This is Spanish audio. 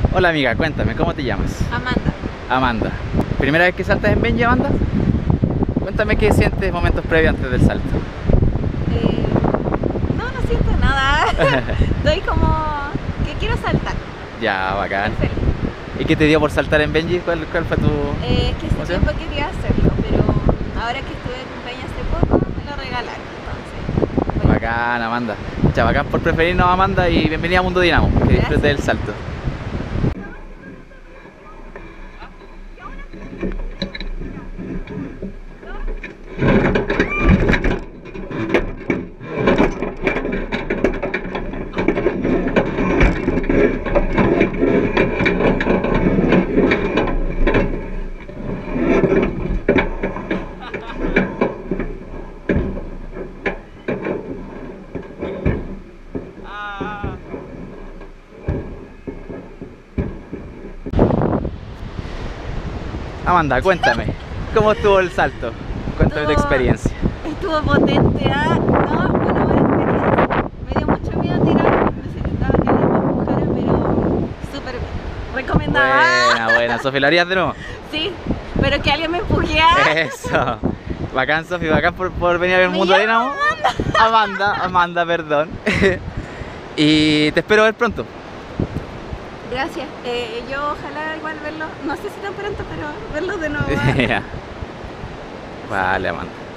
Hola amiga, cuéntame, ¿cómo te llamas? Amanda. Amanda. ¿Primera vez que saltas en Benji, Amanda? Cuéntame qué sientes momentos previos antes del salto. No siento nada. Estoy como que quiero saltar. Ya, bacán. Estoy feliz. ¿Y qué te dio por saltar en Benji? ¿Cuál fue tu...? Que hace emoción? tiempo quería hacerlo, pero ahora que estuve de cumpleaños hace poco, me lo regalaron. Entonces, bueno, Bacán, Amanda. Muchas bacán por preferirnos, Amanda, y bienvenida a Mundo Dinamo. Que disfrutes del salto. Amanda, cuéntame, ¿cómo estuvo el salto? Cuéntame tu experiencia. estuvo potente, ¿ah? No, bueno, buena experiencia. Me dio mucho miedo tirar, necesitaba que alguien me empujara, pero súper bien. Recomendada. Buena, Sofi, ¿lo harías de nuevo? Sí, pero que alguien me empujara. Eso. Bacán, Sofi, bacán por venir a ver Mundo Dinamo. Amanda, perdón. Y te espero ver pronto. Gracias. Yo ojalá igual verlo, no sé si tan pronto, pero verlo de nuevo. Ya. Vale, Amanda.